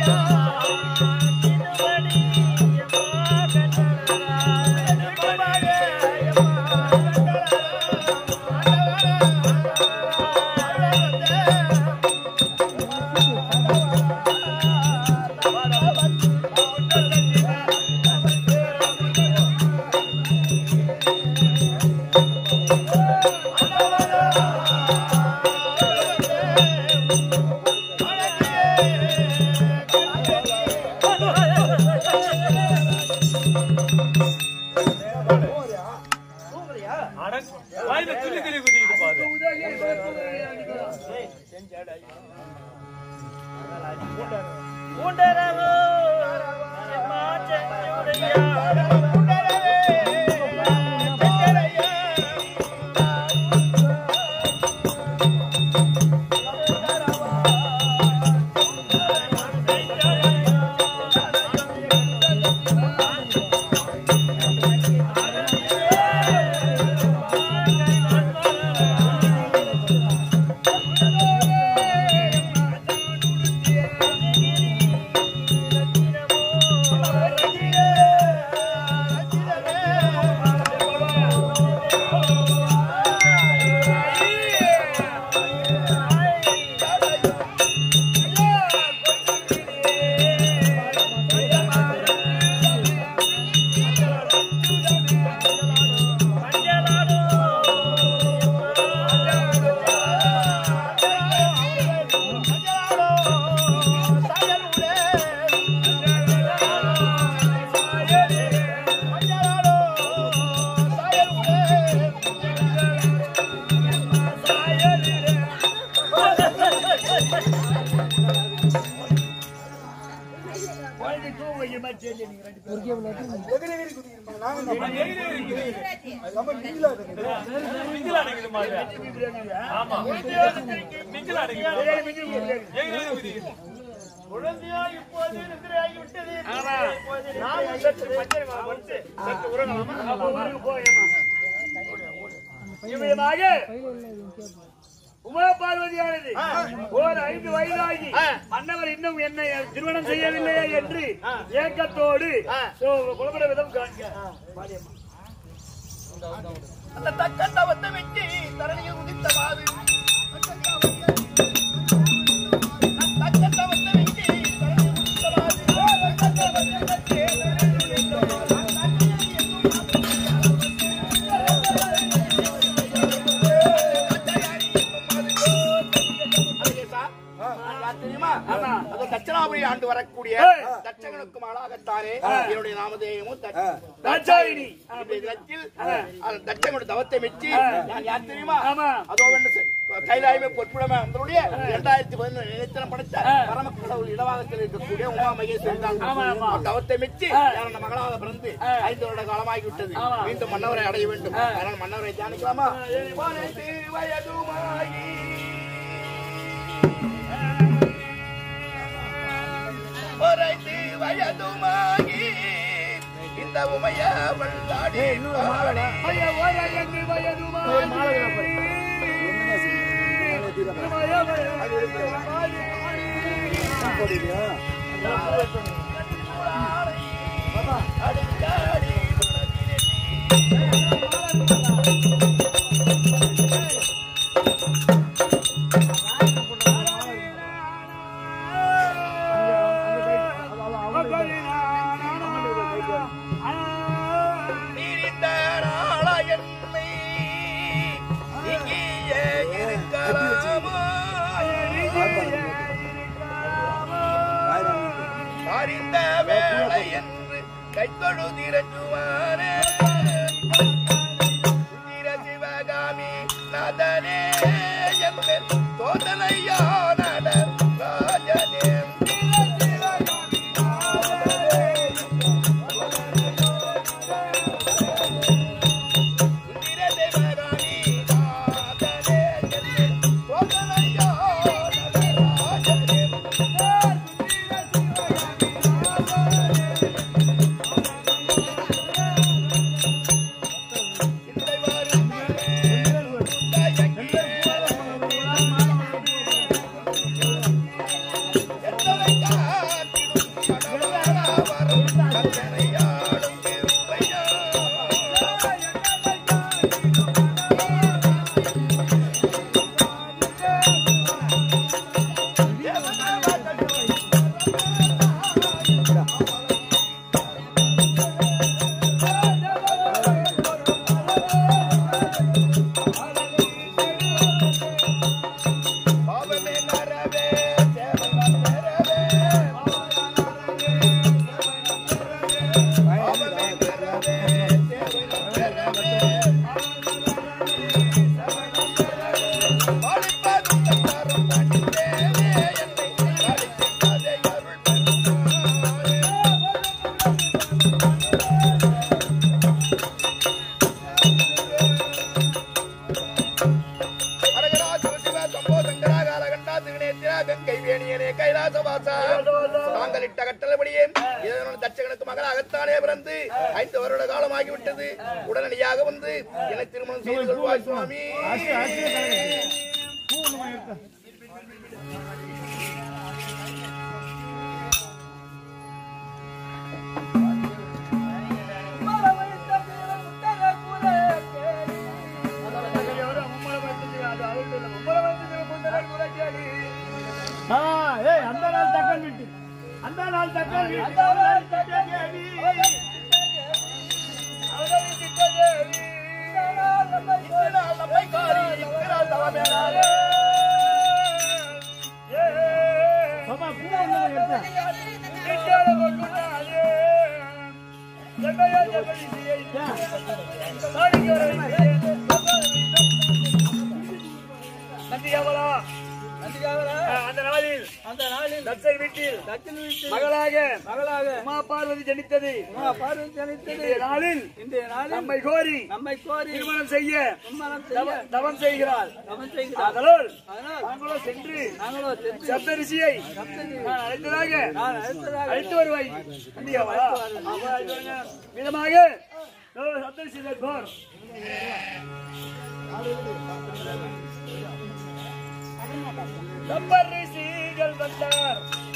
உமா பார்வதியானது ஓர் 5 வயதாகி மன்னவர் இன்னும் என்னை திருமணம் செய்யவில்லையே என்று ஏக்கத்தோடு குழப்பட விதம் காண்க. அந்த தக்கண்ட வந்த வெற்றி தரணியில் உதித்தவாது தட்சணாபுரி ஆண்டு வரக்கூடிய தட்சகனுக்கும் ஆளாகத்தானே என்னுடைய நாமதேயமும் தட்சாயினி. தட்சகனுடைய தவத்தை மெச்சி நான் யார் தெரியுமா? அதோ கைலாயமே பொற்புடமே அவங்களுடைய 2011 நினைத்தனம் படைத்த பரமக்கடவுள் இடவாகத்தில் இருக்கக்கூடிய உமா மகேஸ்வரி தவத்தை மெச்சி நான் மகளாக பிறந்து 5 வருட காலமாகிவிட்டது. மீண்டும் மன்னவரை அடைய வேண்டும். அதனால் மன்னவரை தியானிக்கலாமா? வயதுமாகி இந்த உமையவள் ஆடி அறிந்த வேளை என்று கைத்தொழுதிரஞ்சுவானே சிவகாமி நாதனே என்பேன் தோதலையான ராஜனே தாங்கள் இட்ட கட்டளப்படியே தட்சகனுக்கு மகளாகத்தானே பிறந்து 5 வருட காலமாகிவிட்டது. உடனடியாக வந்து என்னை திருமணம் செய்து கொள்வாய் சுவாமி. அந்த நாள் தக்கல் விட்டு அந்த நாள் தக்கல் அந்த நாளில் தட்சன் வீட்டில் மகளாக உமா பார்வதி ஜனித்தது. நாளில் நம்மை கோரி திருமணம் செய்ய தவம் செய்கிறாள். அதனால் நாங்களோ சென்று சப்தரிஷியை அழைத்ததாக அழைத்து வருவாய். விதமாக சப்தரிஷி சப்தரிஷிகள் வந்தார்.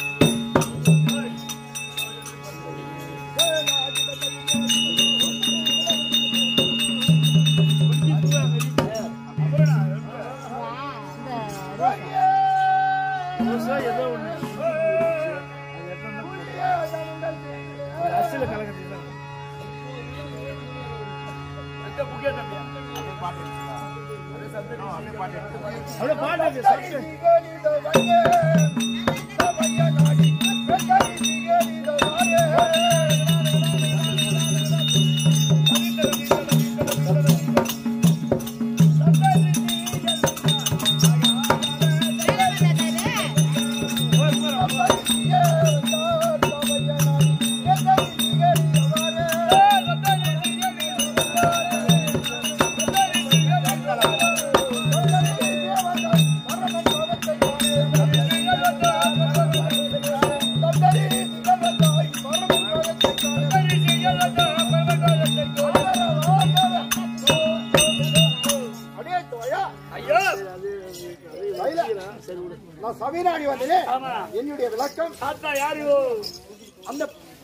என்னுடைய விளக்கம் அந்த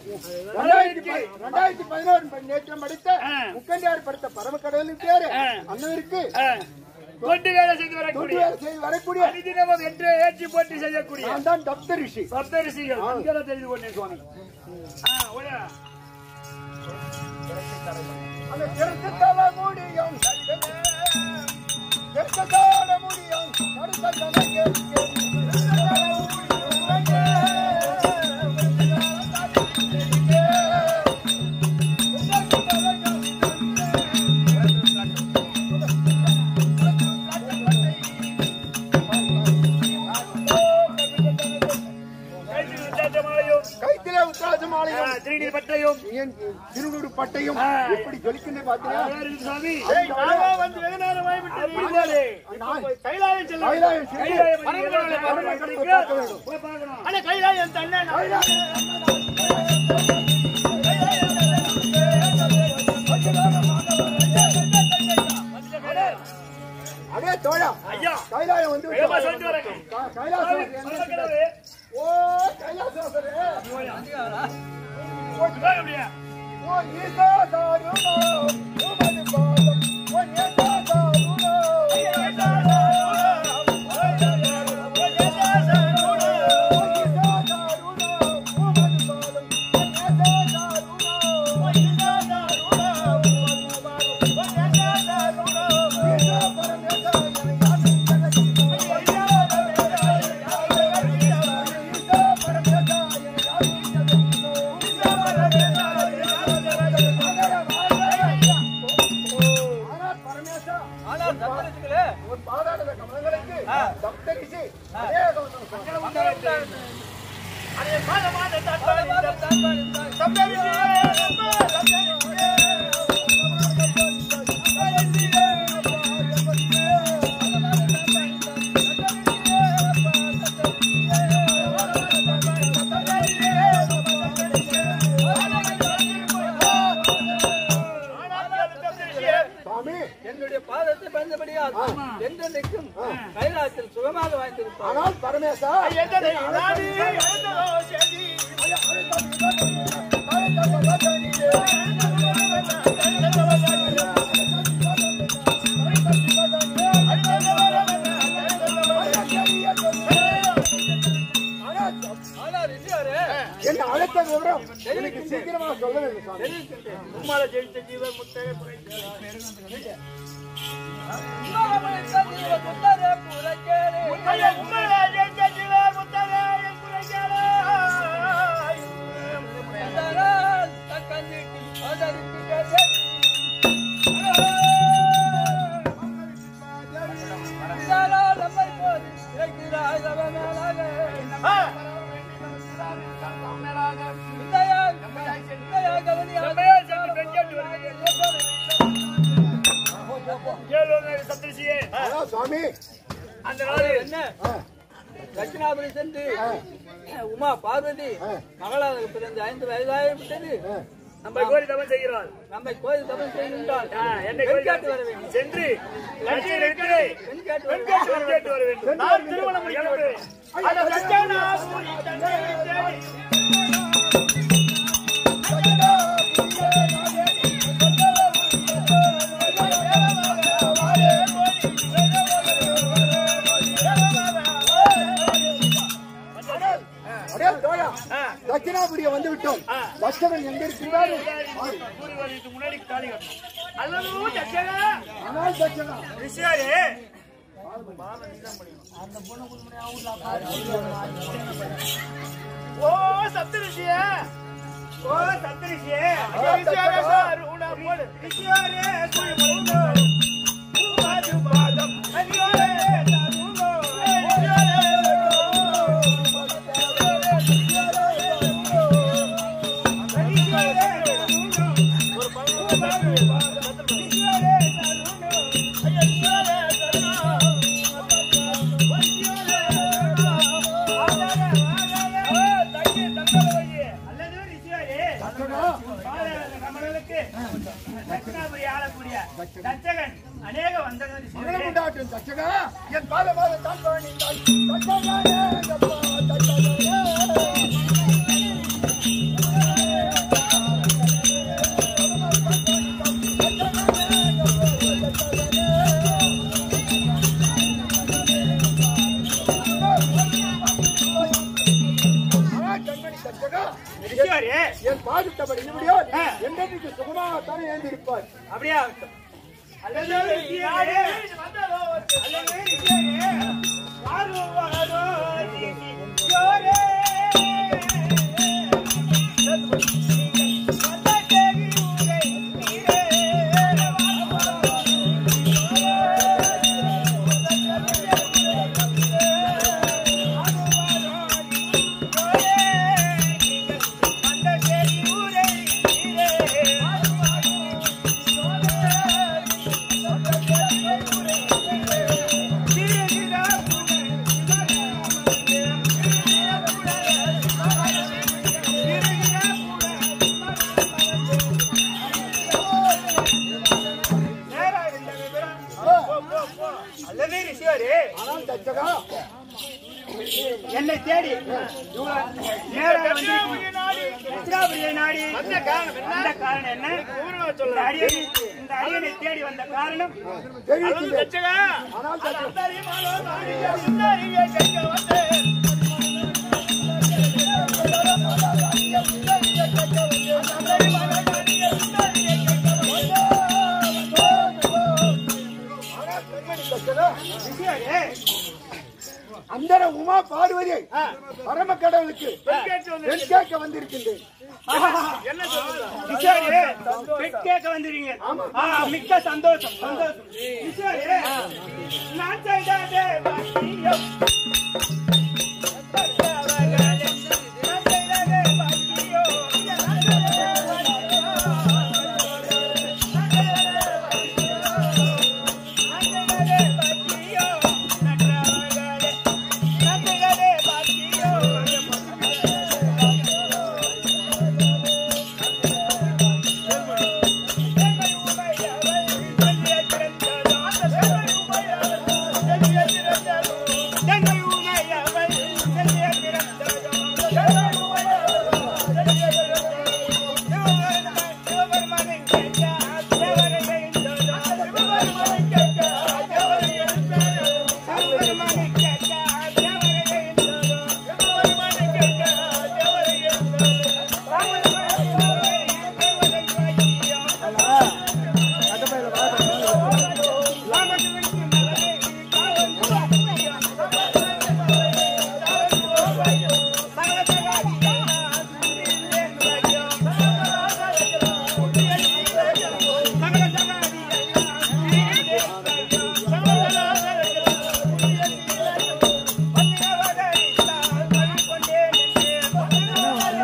2011 நேற்றம் படித்த முக்கண்டியார் படுத்த பரமக்கடலின் பேரு அண்ணனுக்கு தொண்டு வேலை செய்து வரக்கூடிய அதிதினமும் என்று ஏற்றி போட்டி செய்யக்கூடிய நான் தான் சப்தரிஷி. சப்தரிஷிகள் அங்கெல்லாம் தெரிந்து கொண்டேன் சுவாமி. அந்த திருத்தல முடியும் திருத்தல முடியும் திருநூறு பட்டையும் எப்படி ஜொலிக்கின்ற கைலாயம் தன்னை அதே தோழா ஐயா கைலாயம் வந்து ஓ கைலாசரே ஓ ஈசா தாருனோ உமது பாதம் ஓ ஈசா தாருனோ ஈசா தாருனோ ஈசா தாருனோ ஈசா தாருனோ உமது பாதம் ஈசா தாருனோ ஈசா தாருனோ உமது பாதம் ஈசா தாருனோ ஈசா பரமேசா வரைக்கும் கைலாசத்தில் சுகமாக வாழ்ந்திருப்பார். ஆனால் பரமேசா என்ன அழைத்த விவரம் எனக்கு சீக்கிரமாக சொல்ல வேண்டும் சாமி. உம்மால ஜெயித்த ஜீவன் முத்தரே சுவாமி அந்த நாளில் என்ன தட்சிணாபுரி சென்று உமா பார்வதி மகளாக பிறந்த 5 வயதாகிவிட்டது. நம்ம கோரி தவம் செய்கிறாள். நம்மை கோயில் தவம் செய்கின்றால் என்னை கேட்டு வர வேண்டும். சென்று பெண் கேட்டு வர வேண்டும். நான் திருமணம் முடிக்கிறேன். தட்சிணாபுரிய வந்து விட்டோம். தட்சகன் எங்க இருக்கிறார்? முன்னாடி காலிகள் அல்லது தட்சகா ஆனால் தட்சகா ரிஷியாரே ஓ சப்தரிஷியே ஓ சப்தரிஷியே ரிஷியாரே சாருணா போடு ரிஷியாரே சுயமோ பாது பாதம் அனியோரே சாருணோ அநேக வந்தவர்கள் தட்சகா என் பாலமாக தான் என் பாதித்தபடி என்னைக்கு சுகமாகத்தானே ஏந்திருப்பார். அப்படியே என்னை தேடி நாடி வந்த காரணம் என்ன? இந்த அடியனை தேடி வந்த காரணம் அந்த உமா பார்வதியை பரம கடவுளுக்கு பெண் கேட்க வந்திருக்கின்றேன். கேட்க வந்துறீங்க. மிக்க சந்தோஷம் சந்தோஷம். நான் செய்தே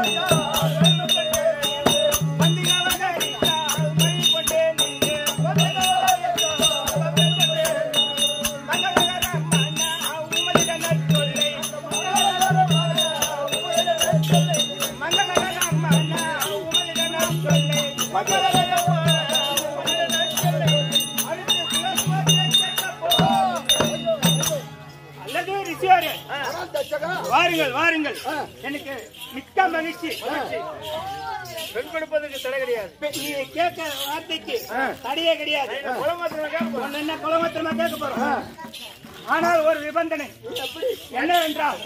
வாருங்கள் வாருங்கள், எனக்கு மிக்க மகிழ்ச்சி. பெண் கொடுப்பதற்கு தடை கிடையாது. நீ கேட்க வார்த்தைக்கு தடையே கிடையாது. என்ன குலமாத்திரமா கேட்க போறோம். ஆனால் ஒரு நிபந்தனை என்னவென்றால்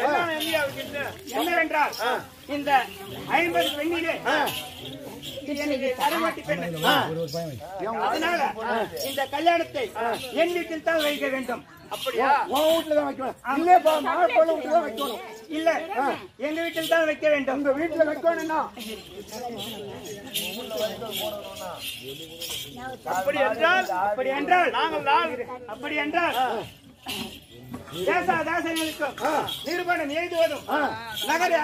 இந்த 50 பெண்ணிலே எனக்கு தரமாட்டி பெண். அதனால இந்த கல்யாணத்தை என் வீட்டில் தான் வைக்க வேண்டும். அப்படியா? உன் வீட்டுல தான் வைக்கணும். இல்ல வீட்டுல தான் வைக்கணும். இல்ல எங்க வீட்டில் தான் வைக்க வேண்டும். உங்க வீட்டுல வைக்கணும்னா அப்படி என்றால் தேசதாசர்களுக்கும் நிறுவனம் எழுதுவதும் நகரை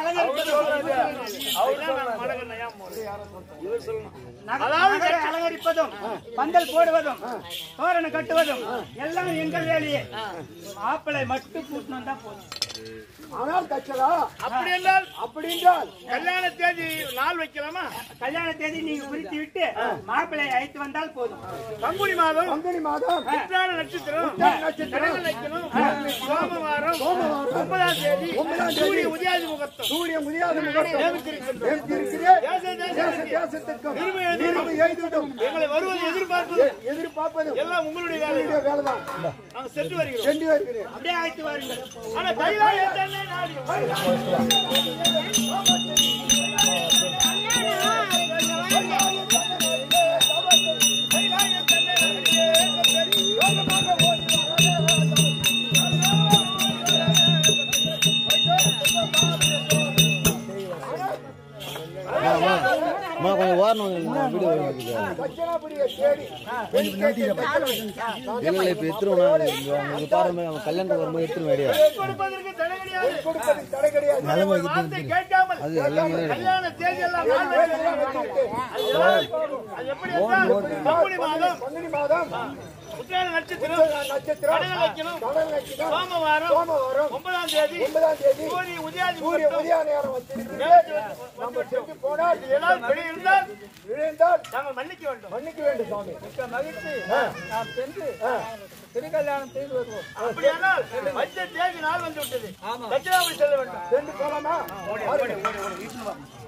அலங்கரிப்பதும் பந்தல் போடுவதும் தோரணம் கட்டுவதும் எல்லாம் எங்கள் வேலையே. மாப்பிளை மட்டும் கூட்டணும் தான் போதும். ஆனால் கச்சலா அப்படி என்றால் கல்யாண தேதி நாள் வைக்கலாமா? கல்யாண தேதி நீங்க குறித்து விட்டு மாப்பிள்ளை அழைத்து வந்தால் போதும். பங்குனி மாதம் உத்திராட நட்சத்திரம் சோமவாரம் 9ஆம் தேதி சூரிய உதயாதி முகூர்த்தம் எங்களை வருவது எதிர்பார்ப்பது எல்லாம் உங்களுடைய வேலைதான். நாங்கள் சென்று வருகிறோம். அப்படியே அழைத்து வாருங்கள். ஆனா கைலாயம் தானே நாடி கொஞ்சம் வாரணும் வீடியோ இல்லை இப்ப எடுத்துருவோம். பாருங்க அவங்க கல்யாணத்துக்கு வரும்போது எடுத்துருவோம் ஐடியா. அது எல்லாமே உத்திராட நட்சத்திரம் சோமவாரம் 9ஆம் தேதி சூரிய உதயாதி இருந்தால் நாங்கள் மன்னிக்க வேண்டும் சுவாமி. மகிழ்ச்சி. நாம் சென்று திருக்கல்யாணம் செய்து வருவோம். அப்படியானால் வச்ச தேதி நாள் வந்து விட்டது. தட்சிணாபுரி செல்ல வேண்டும். சென்று போலாமா?